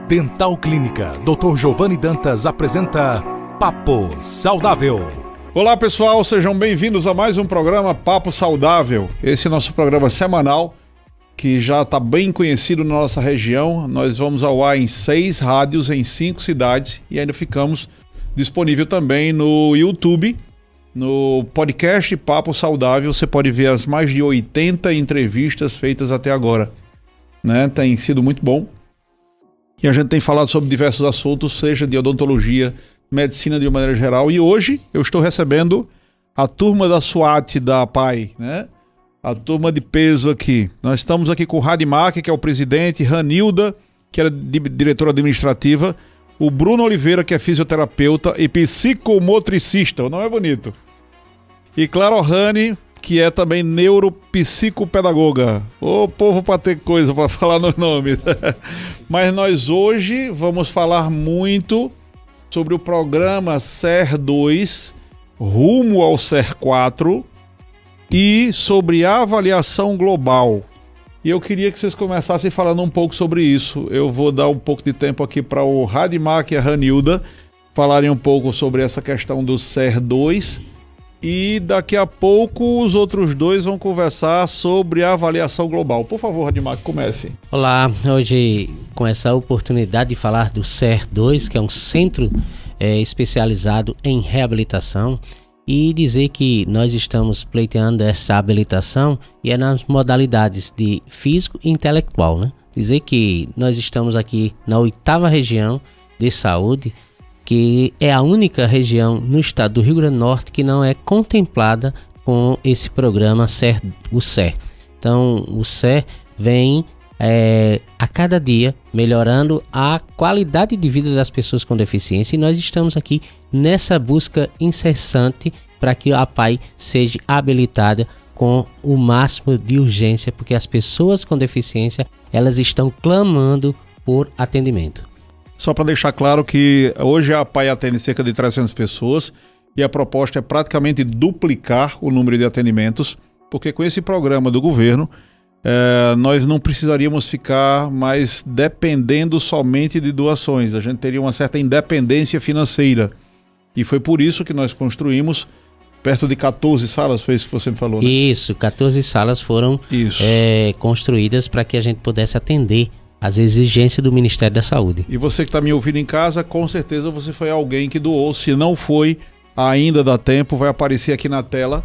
Dental Clínica Dr. Giovanni Dantas apresenta Papo Saudável. Olá pessoal, sejam bem-vindos a mais um programa Papo Saudável. Esse é nosso programa semanal que já está bem conhecido na nossa região. Nós vamos ao ar em 6 rádios em 5 cidades e ainda ficamos disponível também no YouTube, no podcast Papo Saudável. Você pode ver as mais de 80 entrevistas feitas até agora, né? Tem sido muito bom. E a gente tem falado sobre diversos assuntos, seja de odontologia, medicina de uma maneira geral. E hoje eu estou recebendo a turma da SWAT da PAI, né? A turma de peso aqui. Nós estamos aqui com o Radimach, que é o presidente, Ranilda, que era diretora administrativa, o Bruno Oliveira, que é fisioterapeuta e psicomotricista, o nome é bonito. E Clara Ohane, que é também neuropsicopedagoga. Ô povo para ter coisa para falar nos nomes. Mas nós hoje vamos falar muito sobre o programa SER2, rumo ao SER4, e sobre a avaliação global. E eu queria que vocês começassem falando um pouco sobre isso. Eu vou dar um pouco de tempo aqui para o Radimach e a Ranilda falarem um pouco sobre essa questão do SER2. E daqui a pouco os outros dois vão conversar sobre a avaliação global. Por favor, Radimach, comece. Olá, hoje com essa oportunidade de falar do SER2, que é um centro especializado em reabilitação, e dizer que nós estamos pleiteando essa habilitação e é nas modalidades de físico e intelectual, né? Dizer que nós estamos aqui na 8ª região de saúde, que é a única região no estado do Rio Grande do Norte que não é contemplada com esse programa SER, o SER. Então, o SER vem a cada dia melhorando a qualidade de vida das pessoas com deficiência, e nós estamos aqui nessa busca incessante para que a PAI seja habilitada com o máximo de urgência, porque as pessoas com deficiência, elas estão clamando por atendimento. Só para deixar claro que hoje a PAI atende cerca de 300 pessoas e a proposta é praticamente duplicar o número de atendimentos, porque com esse programa do governo, nós não precisaríamos ficar mais dependendo somente de doações. A gente teria uma certa independência financeira. E foi por isso que nós construímos perto de 14 salas, foi isso que você me falou, né? Isso, 14 salas foram construídas para que a gente pudesse atender as exigências do Ministério da Saúde. E você que está me ouvindo em casa, com certeza você foi alguém que doou. Se não foi, ainda dá tempo, vai aparecer aqui na tela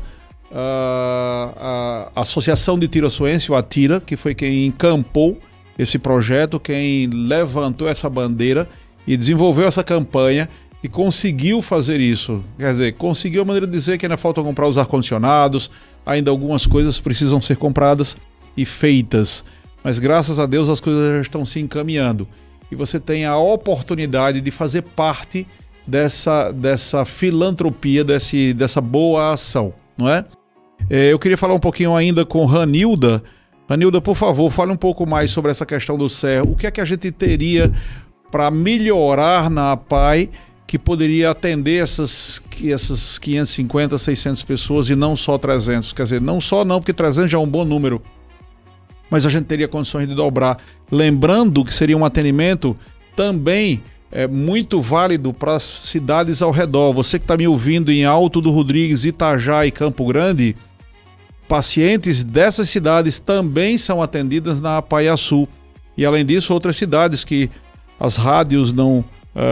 a Associação de Tiroçoense, o ATIRA, que foi quem encampou esse projeto, quem levantou essa bandeira e desenvolveu essa campanha e conseguiu fazer isso. Quer dizer, conseguiu a maneira de dizer que ainda falta comprar os ar-condicionados, ainda algumas coisas precisam ser compradas e feitas. Mas graças a Deus as coisas já estão se encaminhando. E você tem a oportunidade de fazer parte dessa filantropia, dessa boa ação, não é? Eu queria falar um pouquinho ainda com Ranilda. Ranilda, por favor, fale um pouco mais sobre essa questão do SER. O que é que a gente teria para melhorar na PAI que poderia atender essas 550, 600 pessoas e não só 300? Quer dizer, não só não, porque 300 já é um bom número, mas a gente teria condições de dobrar. Lembrando que seria um atendimento também muito válido para as cidades ao redor. Você que está me ouvindo em Alto do Rodrigues, Itajá e Campo Grande, pacientes dessas cidades também são atendidas na Apaiaçu. E além disso, outras cidades que as rádios não...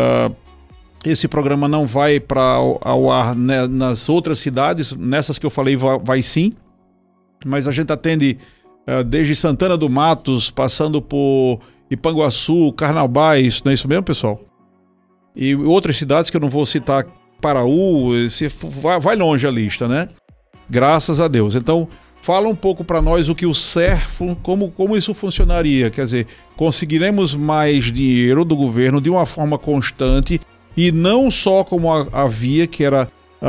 esse programa não vai ao ar, né, nas outras cidades, nessas que eu falei vai sim, mas a gente atende desde Santana do Matos, passando por Ipanguaçu, Carnaubais, não é isso mesmo, pessoal? E outras cidades que eu não vou citar, Paraú, vai longe a lista, né? Graças a Deus. Então, fala um pouco para nós o que o SER, como isso funcionaria. Quer dizer, conseguiremos mais dinheiro do governo de uma forma constante e não só como havia, que era...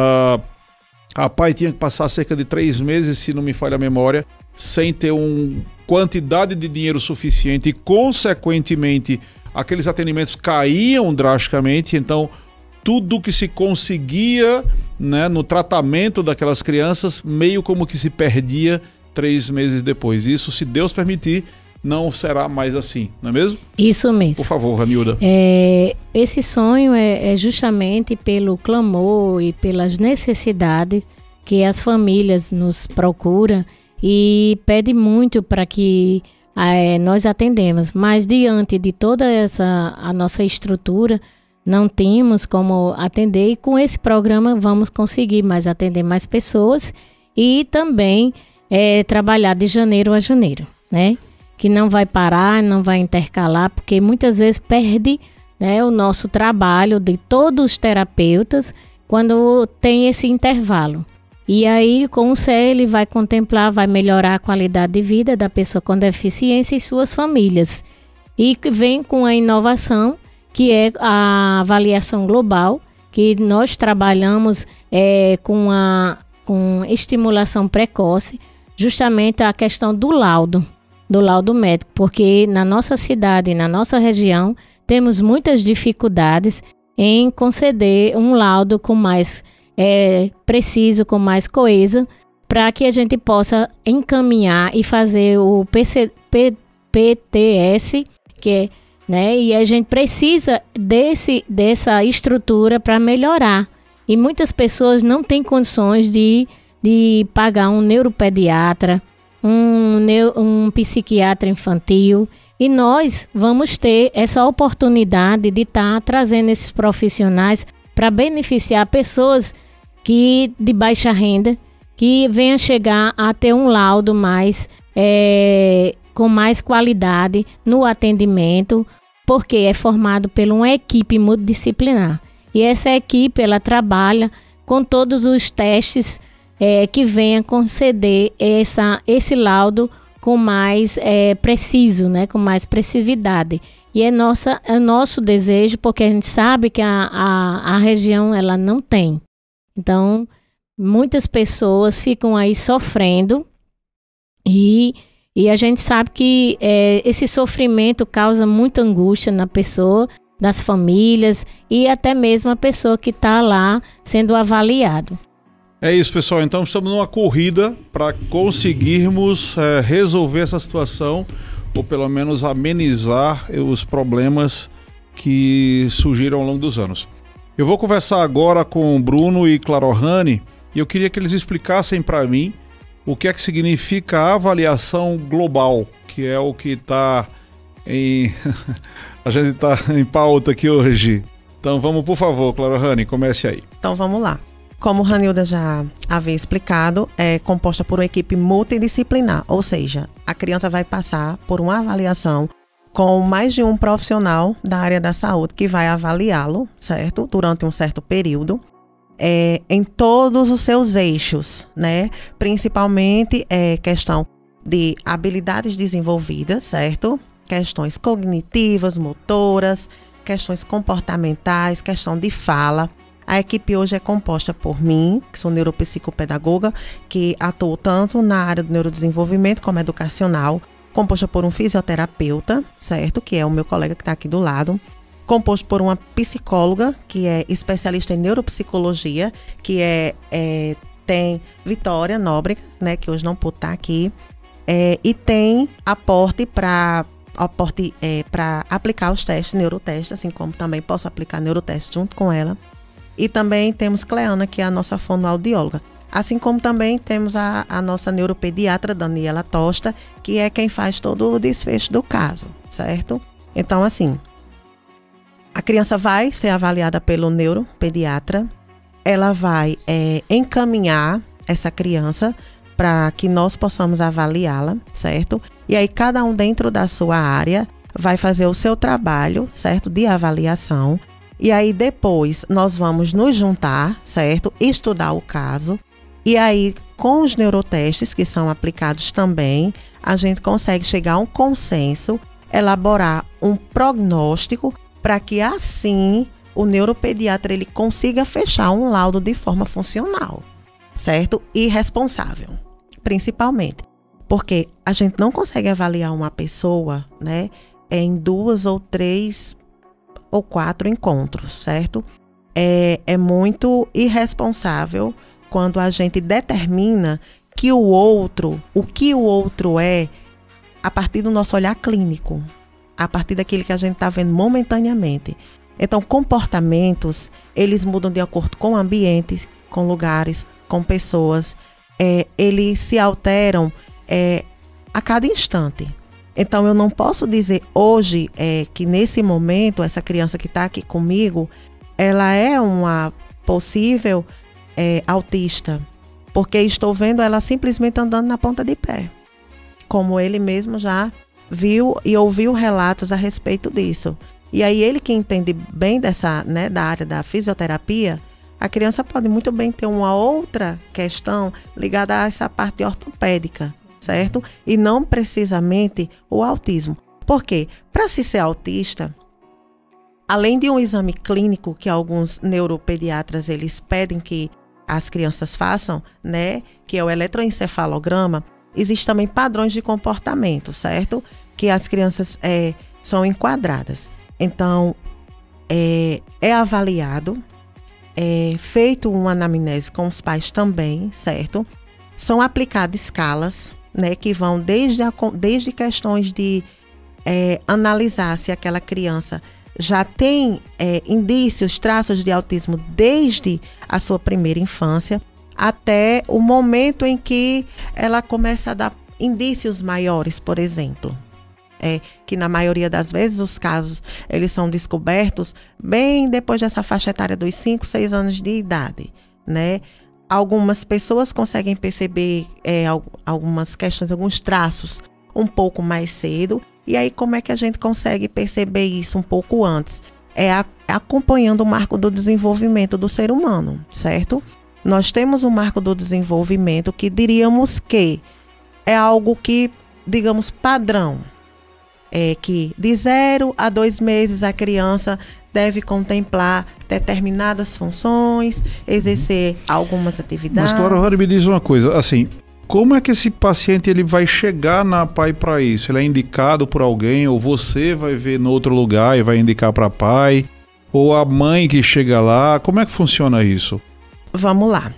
a PAI tinha que passar cerca de 3 meses, se não me falha a memória, sem ter uma quantidade de dinheiro suficiente e, consequentemente, aqueles atendimentos caíam drasticamente. Então, tudo que se conseguia, né, no tratamento daquelas crianças, meio como que se perdia 3 meses depois. Isso, se Deus permitir, não será mais assim, não é mesmo? Isso mesmo. Por favor, Ranilda. Esse sonho é justamente pelo clamor e pelas necessidades que as famílias nos procuram e pede muito para que nós atendemos. Mas diante de toda a nossa estrutura, não temos como atender, e com esse programa vamos conseguir atender mais pessoas e também trabalhar de janeiro a janeiro, né? Que não vai parar, não vai intercalar, porque muitas vezes perde, né, o nosso trabalho de todos os terapeutas quando tem esse intervalo. E aí, com o CE, ele vai contemplar, vai melhorar a qualidade de vida da pessoa com deficiência e suas famílias. E vem com a inovação, que é a avaliação global, que nós trabalhamos com estimulação precoce, justamente a questão do laudo médico, porque na nossa cidade, na nossa região, temos muitas dificuldades em conceder um laudo com mais preciso, com mais coeso, para que a gente possa encaminhar e fazer o PTS, e a gente precisa dessa estrutura para melhorar. E muitas pessoas não têm condições de pagar um neuropediatra, um psiquiatra infantil, e nós vamos ter essa oportunidade de estar trazendo esses profissionais para beneficiar pessoas de baixa renda, que venham chegar a ter um laudo com mais qualidade no atendimento, porque é formado por uma equipe multidisciplinar. E essa equipe, ela trabalha com todos os testes que venha conceder esse laudo com mais preciso, né, com mais precisidade. E é nosso desejo, porque a gente sabe que a região ela não tem. Então, muitas pessoas ficam aí sofrendo e a gente sabe que esse sofrimento causa muita angústia na pessoa, das famílias e até mesmo a pessoa que está lá sendo avaliado. É isso, pessoal. Então estamos numa corrida para conseguirmos resolver essa situação, ou pelo menos amenizar os problemas que surgiram ao longo dos anos. Eu vou conversar agora com Bruno e Clarohane, e eu queria que eles explicassem para mim o que é que significa a avaliação global, que é o que está a gente está em pauta aqui hoje. Então vamos, por favor, Clarohane, comece aí. Então vamos lá. Como Ranilda já havia explicado, é composta por uma equipe multidisciplinar, ou seja, a criança vai passar por uma avaliação com mais de um profissional da área da saúde que vai avaliá-lo, certo? Durante um certo período, em todos os seus eixos, né? Principalmente questão de habilidades desenvolvidas, certo? Questões cognitivas, motoras, questões comportamentais, questão de fala. A equipe hoje é composta por mim, que sou neuropsicopedagoga, que atuo tanto na área do neurodesenvolvimento como educacional, composta por um fisioterapeuta, certo? Que é o meu colega que está aqui do lado. Composto por uma psicóloga, que é especialista em neuropsicologia, que tem Vitória Nóbrega, né? Que hoje não pôde estar aqui. E tem aporte para aplicar os testes, neurotestes, assim como também posso aplicar neurotestes junto com ela. E também temos Cleana, que é a nossa fonoaudióloga. Assim como também temos a nossa neuropediatra, Daniela Tosta, que é quem faz todo o desfecho do caso, certo? Então, assim, a criança vai ser avaliada pelo neuropediatra, ela vai encaminhar essa criança para que nós possamos avaliá-la, certo? E aí cada um dentro da sua área vai fazer o seu trabalho, certo? De avaliação. E aí depois nós vamos nos juntar, certo? Estudar o caso. E aí com os neurotestes que são aplicados também, a gente consegue chegar a um consenso, elaborar um prognóstico para que assim o neuropediatra ele consiga fechar um laudo de forma funcional, certo? E responsável, principalmente. Porque a gente não consegue avaliar uma pessoa, né, em 2 ou 3 ou 4 encontros, certo? É muito irresponsável quando a gente determina que o que o outro é a partir do nosso olhar clínico, a partir daquilo que a gente está vendo momentaneamente. Então, comportamentos, eles mudam de acordo com ambientes, com lugares, com pessoas. Eles se alteram a cada instante. Então, eu não posso dizer hoje que nesse momento, essa criança que está aqui comigo, ela é uma possível autista, porque estou vendo ela simplesmente andando na ponta de pé. Como ele mesmo já viu e ouviu relatos a respeito disso. E aí ele que entende bem dessa, né, da área da fisioterapia, a criança pode muito bem ter uma outra questão ligada a essa parte ortopédica, certo? E não precisamente o autismo. Por quê? Para se ser autista, além de um exame clínico que alguns neuropediatras eles pedem que as crianças façam, né, que é o eletroencefalograma, existem também padrões de comportamento, certo? Que as crianças são enquadradas. Então, é avaliado, é feito uma anamnese com os pais também, certo? São aplicadas escalas, né, que vão desde questões de analisar se aquela criança já tem indícios, traços de autismo desde a sua primeira infância, até o momento em que ela começa a dar indícios maiores, por exemplo. Que na maioria das vezes os casos eles são descobertos bem depois dessa faixa etária dos 5, 6 anos de idade, né? Algumas pessoas conseguem perceber algumas questões, alguns traços um pouco mais cedo. E aí como é que a gente consegue perceber isso um pouco antes? Acompanhando o marco do desenvolvimento do ser humano, certo? Nós temos um marco do desenvolvimento que diríamos que é algo que, digamos, padrão. Que de 0 a 2 meses a criança deve contemplar determinadas funções, exercer algumas atividades. Mas, Clara, me diz uma coisa, assim, como é que esse paciente ele vai chegar na APAE para isso? Ele é indicado por alguém, ou você vai ver no outro lugar e vai indicar para a APAE, ou a mãe que chega lá, como é que funciona isso? Vamos lá.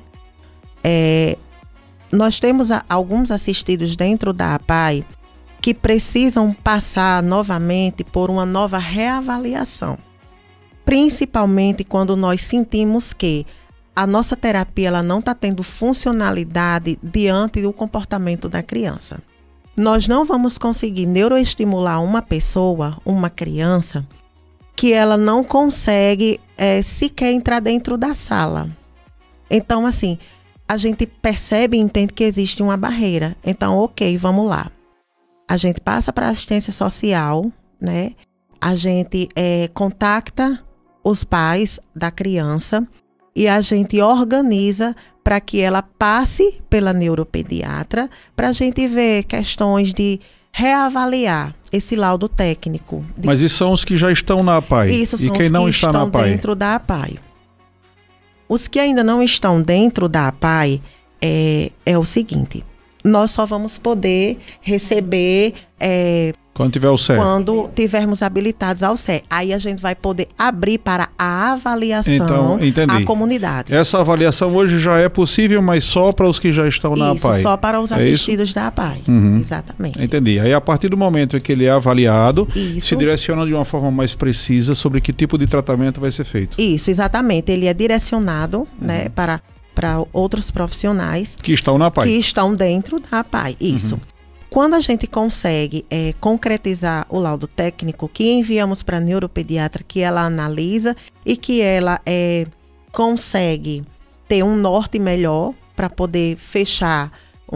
Nós temos alguns assistidos dentro da APAE que precisam passar novamente por uma nova reavaliação. Principalmente quando nós sentimos que a nossa terapia ela não está tendo funcionalidade diante do comportamento da criança. Nós não vamos conseguir neuroestimular uma pessoa, uma criança, que ela não consegue sequer entrar dentro da sala. Então, assim, a gente percebe e entende que existe uma barreira. Então, ok, vamos lá. A gente passa para a assistência social, né? A gente contacta os pais da criança e a gente organiza para que ela passe pela neuropediatra para a gente ver questões de reavaliar esse laudo técnico. Mas isso são os que já estão na APAE? Isso são e quem os não que está estão na APAE? Dentro da APAE. Os que ainda não estão dentro da APAE é o seguinte: nós só vamos poder receber quando tiver o CE. Quando tivermos habilitados ao CE. Aí a gente vai poder abrir para a avaliação à comunidade. Essa avaliação hoje já é possível, mas só para os que já estão na APAE. Isso, só para os assistidos da APAE. Uhum. Exatamente. Entendi. Aí a partir do momento em que ele é avaliado, isso, se direciona de uma forma mais precisa sobre que tipo de tratamento vai ser feito. Isso, exatamente. Ele é direcionado, né, para outros profissionais que estão na APAE. Que estão dentro da APAE. Isso. Uhum. Quando a gente consegue concretizar o laudo técnico, que enviamos para a neuropediatra, que ela analisa e que ela consegue ter um norte melhor para poder fechar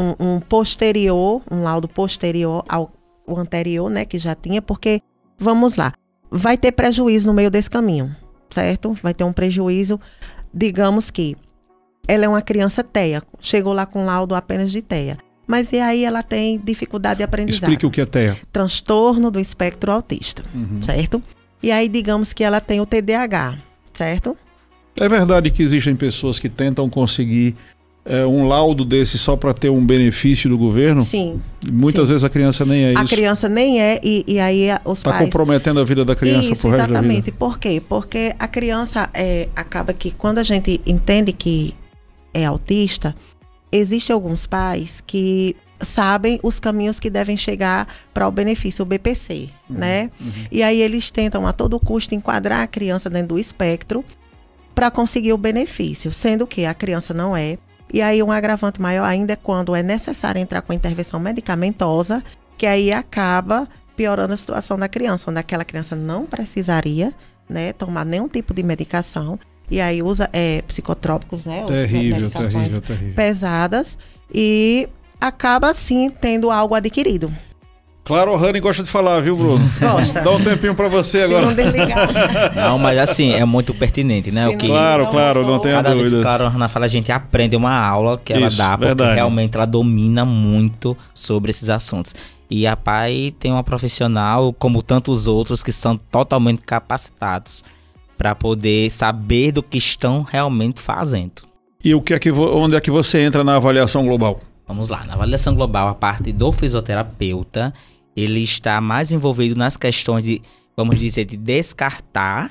um laudo posterior ao anterior, né, que já tinha, porque, vamos lá, vai ter prejuízo no meio desse caminho, certo? Vai ter um prejuízo, digamos que ela é uma criança TEA, chegou lá com laudo apenas de TEA. Mas e aí ela tem dificuldade de aprendizagem. Explique o que é TEA. Transtorno do espectro autista, certo? E aí digamos que ela tem o TDAH, certo? É verdade que existem pessoas que tentam conseguir um laudo desse só para ter um benefício do governo? Sim. Muitas vezes a criança nem é isso. A criança nem é e aí os pais... Está comprometendo a vida da criança pro resto da vida. Exatamente. Por quê? Porque a criança acaba que quando a gente entende que é autista, existem alguns pais que sabem os caminhos que devem chegar para o benefício, o BPC, né? E aí eles tentam a todo custo enquadrar a criança dentro do espectro para conseguir o benefício, sendo que a criança não é. E aí um agravante maior ainda é quando é necessário entrar com a intervenção medicamentosa, que aí acaba piorando a situação da criança, onde aquela criança não precisaria, né, tomar nenhum tipo de medicação. E aí usa psicotrópicos, né? Terrível. Pesadas. E acaba, sim, tendo algo adquirido. Claro, o Rani gosta de falar, viu, Bruno? Gosta. Dá um tempinho pra você agora. Se não desligar. Não, mas assim, é muito pertinente, né? O que Claro, não tenha cada vez dúvidas. que a Ana fala, a gente aprende uma aula que ela Isso, dá, porque verdade. realmente ela domina muito sobre esses assuntos. E a PAI tem uma profissional, como tantos outros, que são totalmente capacitados para poder saber do que estão realmente fazendo. E onde é que você entra na avaliação global? Vamos lá, na avaliação global, a parte do fisioterapeuta, ele está mais envolvido nas questões de, vamos dizer, de descartar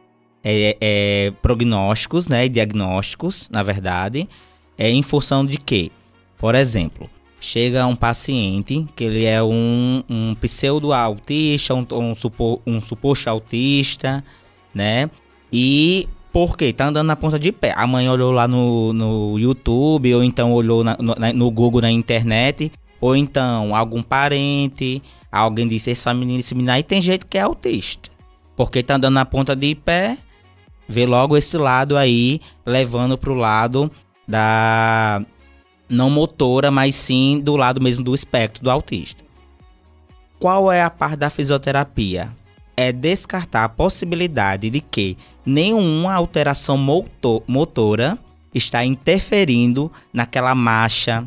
prognósticos, né, e diagnósticos, na verdade, em função de quê? Por exemplo, chega um paciente que ele é um pseudo-autista, um suposto autista, né? E por quê? Tá andando na ponta de pé. A mãe olhou lá no YouTube, ou então olhou no Google, na internet, ou então algum parente, alguém disse esse menino aí tem jeito que é autista. Porque tá andando na ponta de pé, vê logo esse lado aí, levando pro lado da não motora, mas sim do lado mesmo do espectro do autista. Qual é a parte da fisioterapia? É descartar a possibilidade de que nenhuma alteração motora está interferindo naquela marcha,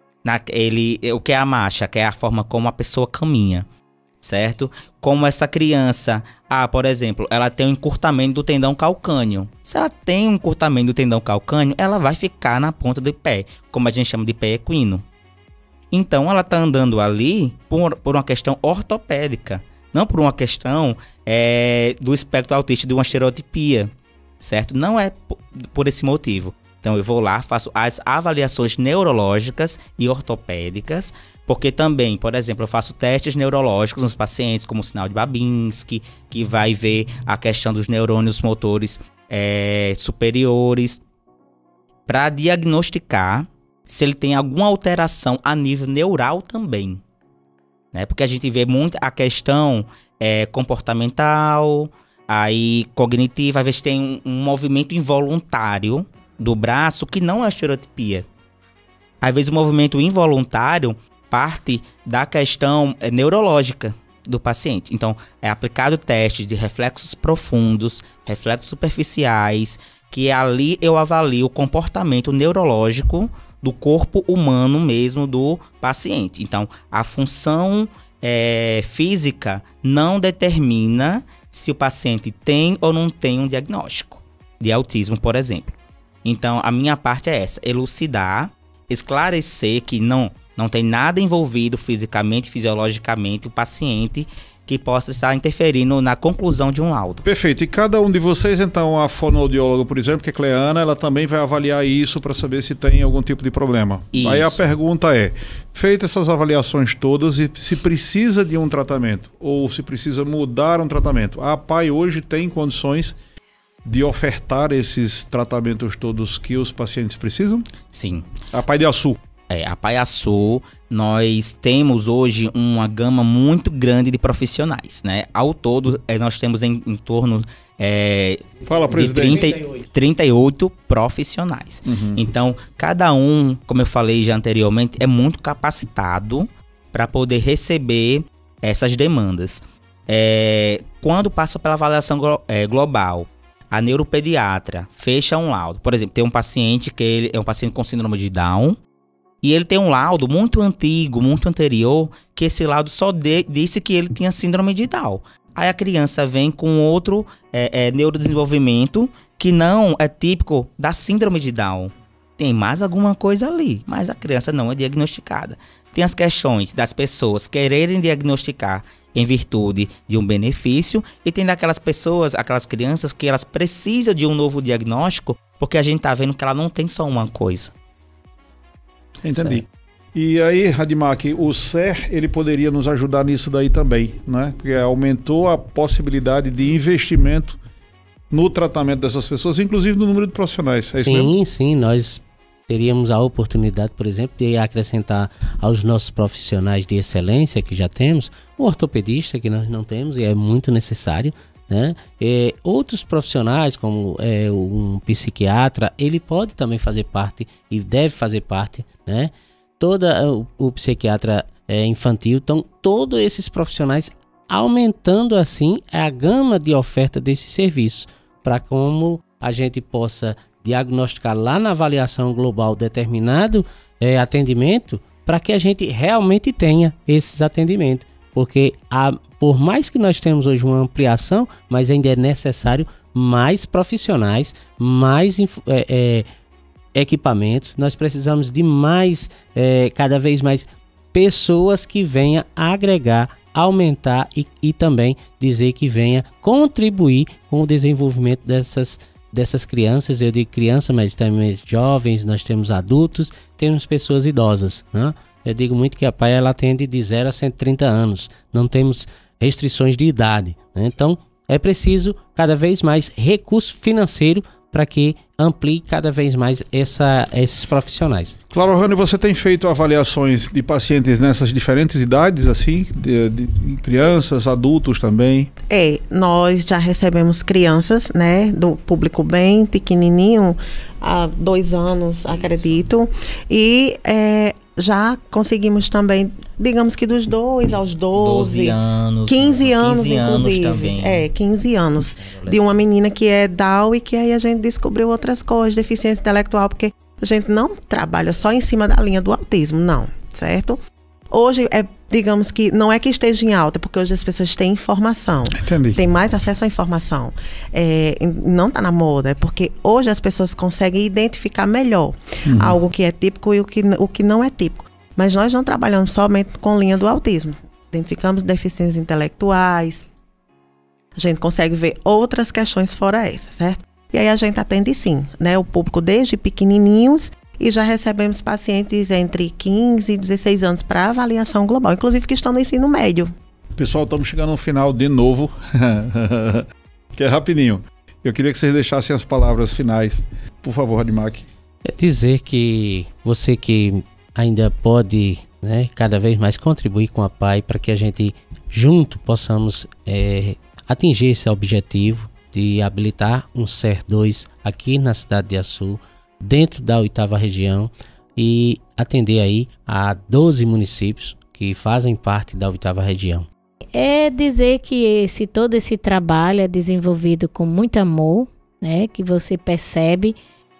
o que é a marcha, que é a forma como a pessoa caminha, certo? Como essa criança, por exemplo, ela tem um encurtamento do tendão calcâneo. Se ela tem um encurtamento do tendão calcâneo, ela vai ficar na ponta do pé, como a gente chama de pé equino. Então, ela está andando ali por uma questão ortopédica, não por uma questão do espectro autista, de uma estereotipia, certo? Não é por esse motivo. Então eu vou lá, faço as avaliações neurológicas e ortopédicas, porque também, por exemplo, eu faço testes neurológicos nos pacientes, como o sinal de Babinski, que vai ver a questão dos neurônios motores superiores, para diagnosticar se ele tem alguma alteração a nível neural também. Porque a gente vê muito a questão comportamental, aí cognitiva, às vezes tem um movimento involuntário do braço que não é estereotipia. Às vezes o movimento involuntário parte da questão neurológica do paciente. Então é aplicado teste de reflexos profundos, reflexos superficiais, que ali eu avalio o comportamento neurológico do corpo humano mesmo do paciente. Então, a função física não determina se o paciente tem ou não tem um diagnóstico de autismo, por exemplo. Então, a minha parte é essa, elucidar, esclarecer que não tem nada envolvido fisicamente, fisiologicamente, o paciente que possa estar interferindo na conclusão de um laudo. Perfeito. E cada um de vocês, então, a fonoaudióloga, por exemplo, que é Cleana, ela também vai avaliar isso para saber se tem algum tipo de problema. Isso. Aí a pergunta é, feitas essas avaliações todas, e se precisa de um tratamento ou se precisa mudar um tratamento, a PAI hoje tem condições de ofertar esses tratamentos todos que os pacientes precisam? Sim. A PAI de Açu. A PAI Açu, nós temos hoje uma gama muito grande de profissionais, né? Ao todo, nós temos em torno Fala, de 38 profissionais. Uhum. Então, cada um, como eu falei já anteriormente, é muito capacitado para poder receber essas demandas. Quando passa pela avaliação global, a neuropediatra fecha um laudo. Por exemplo, tem um paciente que ele é um paciente com síndrome de Down, e ele tem um laudo muito antigo, muito anterior, que esse laudo só disse que ele tinha síndrome de Down. Aí a criança vem com outro neurodesenvolvimento que não é típico da síndrome de Down. Tem mais alguma coisa ali, mas a criança não é diagnosticada. Tem as questões das pessoas quererem diagnosticar em virtude de um benefício, e tem daquelas pessoas, aquelas crianças que elas precisam de um novo diagnóstico, porque a gente tá vendo que ela não tem só uma coisa. Entendi. Certo. E aí, Rademacher, o SER, ele poderia nos ajudar nisso daí também, né? Porque aumentou a possibilidade de investimento no tratamento dessas pessoas, inclusive no número de profissionais. É isso mesmo? Sim, nós teríamos a oportunidade, por exemplo, de acrescentar aos nossos profissionais de excelência que já temos, um ortopedista que nós não temos e é muito necessário, né? Outros profissionais, como um psiquiatra, ele pode também fazer parte e deve fazer parte, né? O psiquiatra infantil, então todos esses profissionais aumentando assim a gama de oferta desse serviço, para como a gente possa diagnosticar lá na avaliação global determinado atendimento, para que a gente realmente tenha esses atendimentos, porque por mais que nós temos hoje uma ampliação, mas ainda é necessário mais profissionais, mais equipamentos, nós precisamos de mais, cada vez mais pessoas que venham agregar, aumentar e também dizer que venha contribuir com o desenvolvimento dessas crianças. Eu digo criança, mas também jovens, nós temos adultos, temos pessoas idosas, né? Eu digo muito que a PAI ela atende de 0 a 130 anos, não temos restrições de idade, né? Então é preciso cada vez mais recurso financeiro para que amplie cada vez mais esses profissionais. Claro, Rani, você tem feito avaliações de pacientes nessas diferentes idades, assim, de crianças, adultos também? Nós já recebemos crianças, né, do público bem pequenininho, há 2 anos, acredito, e já conseguimos também, digamos que dos 2 aos 12 anos, 15 anos, 15 anos inclusive. também. 15 anos. De uma menina que é Down e que aí a gente descobriu outras coisas, deficiência intelectual, porque a gente não trabalha só em cima da linha do autismo, não, certo? Hoje, digamos que não é que esteja em alta, porque hoje as pessoas têm informação. Entendi. Tem mais acesso à informação. Não está na moda, é porque hoje as pessoas conseguem identificar melhor algo que é típico e o que não é típico. Mas nós não trabalhamos somente com linha do autismo. Identificamos deficiências intelectuais. A gente consegue ver outras questões fora essas, certo? E aí a gente atende sim, né? O público desde pequenininhos. E já recebemos pacientes entre 15 e 16 anos para avaliação global, inclusive que estão no ensino médio. Pessoal, estamos chegando no final de novo, que é rapidinho. Eu queria que vocês deixassem as palavras finais. Por favor, Rademacher. É dizer que você que ainda pode, né, cada vez mais contribuir com a PAI para que a gente junto possamos atingir esse objetivo de habilitar um SER 2 aqui na cidade de Açu, dentro da 8ª região, e atender aí a 12 municípios que fazem parte da 8ª região. É dizer que todo esse trabalho é desenvolvido com muito amor, né? Que você percebe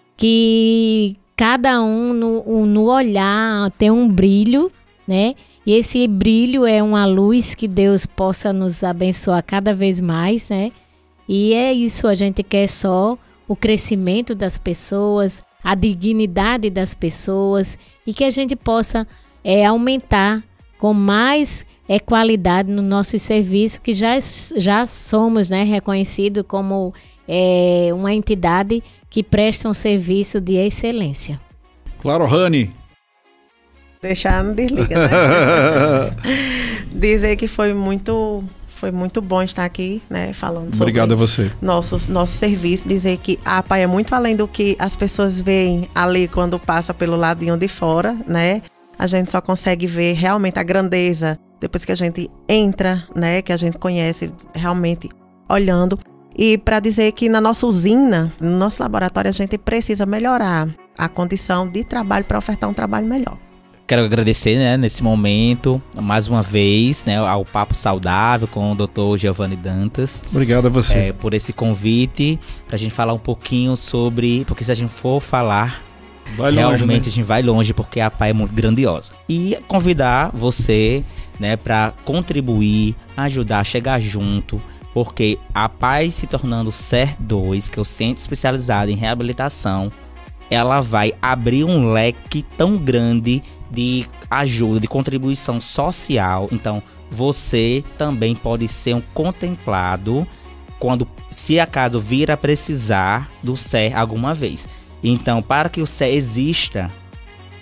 que cada um no olhar tem um brilho, né? E esse brilho é uma luz que Deus possa nos abençoar cada vez mais, né? E é isso, a gente quer só o crescimento das pessoas, a dignidade das pessoas e que a gente possa aumentar com mais qualidade no nosso serviço, que já somos, né, reconhecidos como uma entidade que presta um serviço de excelência. Claro, Rani. Deixar não desliga, né? Dizer que foi muito bom estar aqui, né, falando sobre Obrigado a você. Nosso serviço. Dizer que a PAI é muito além do que as pessoas veem ali quando passa pelo ladinho de fora, né? A gente só consegue ver realmente a grandeza depois que a gente entra, né? Que a gente conhece realmente olhando. E para dizer que na nossa usina, no nosso laboratório, a gente precisa melhorar a condição de trabalho para ofertar um trabalho melhor. Quero agradecer, né, nesse momento, mais uma vez, né, ao Papo Saudável com o Dr. Giovanni Dantas. Obrigado a você. Por esse convite, pra gente falar um pouquinho sobre... Porque se a gente for falar, realmente a gente vai longe, porque a PAI é muito grandiosa. E convidar você, né, pra contribuir, ajudar, chegar junto, porque a PAI se tornando SER 2, que é o Centro Especializado em Reabilitação, ela vai abrir um leque tão grande de ajuda, de contribuição social. Então, você também pode ser um contemplado quando, se acaso vir a precisar do SER alguma vez. Então, para que o SER exista,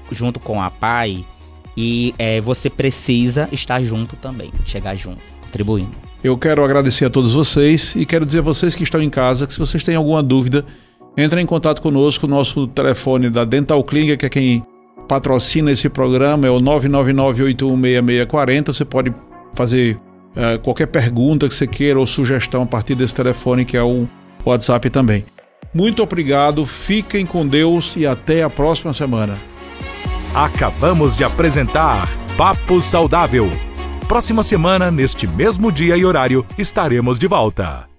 junto com a PAI e você precisa estar junto também, chegar junto, contribuindo. Eu quero agradecer a todos vocês e quero dizer a vocês que estão em casa que se vocês têm alguma dúvida, entrem em contato conosco. O nosso telefone da Dental Clinic, que é quem patrocina esse programa, é o 999-816640. Você pode fazer qualquer pergunta que você queira ou sugestão a partir desse telefone, que é o WhatsApp também. Muito obrigado, fiquem com Deus e até a próxima semana. Acabamos de apresentar Papo Saudável. Próxima semana, neste mesmo dia e horário, estaremos de volta.